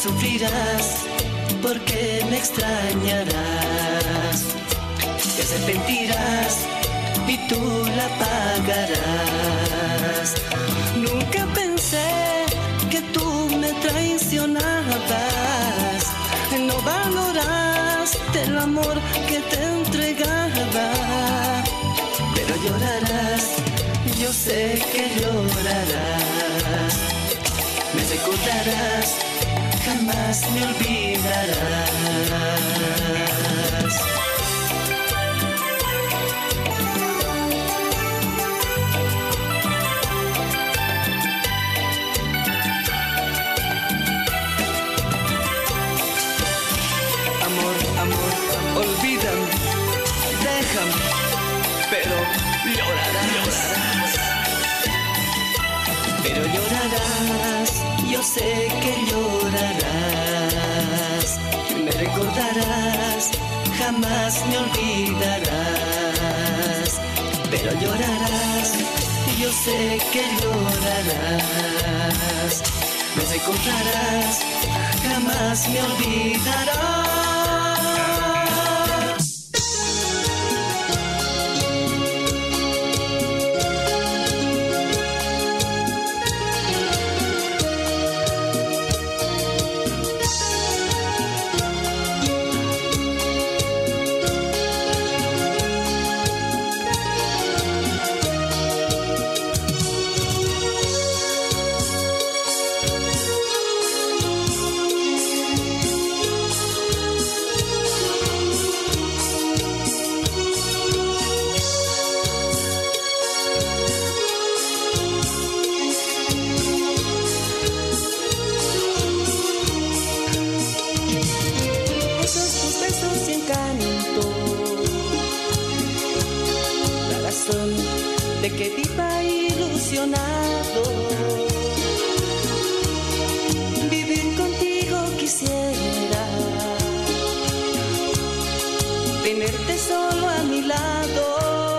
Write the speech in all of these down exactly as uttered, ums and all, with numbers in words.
sufrirás porque me extrañarás. Te arrepentirás y tú la pagarás. Nunca pensé que tú me traicionabas. No valoraste el amor que te entregaba. Pero llorarás, yo sé que llorarás. Me recordarás, jamás me olvidarás. Amor, amor, olvídame, déjame, pero llorarás, llorarás. Pero llorarás, yo sé que llorarás. Me recordarás, jamás me olvidarás. Pero llorarás, yo sé que llorarás. Me recordarás, jamás me olvidarás. De que viva ilusionado, vivir contigo quisiera, tenerte solo a mi lado.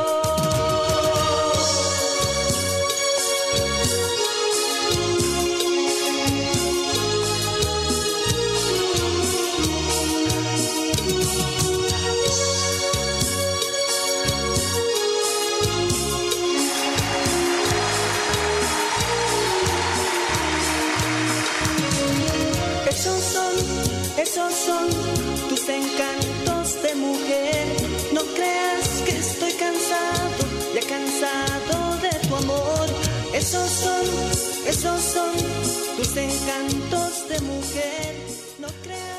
Esos son tus encantos de mujer. No creas que estoy cansado, ya cansado de tu amor. Esos son, esos son tus encantos de mujer. No creas.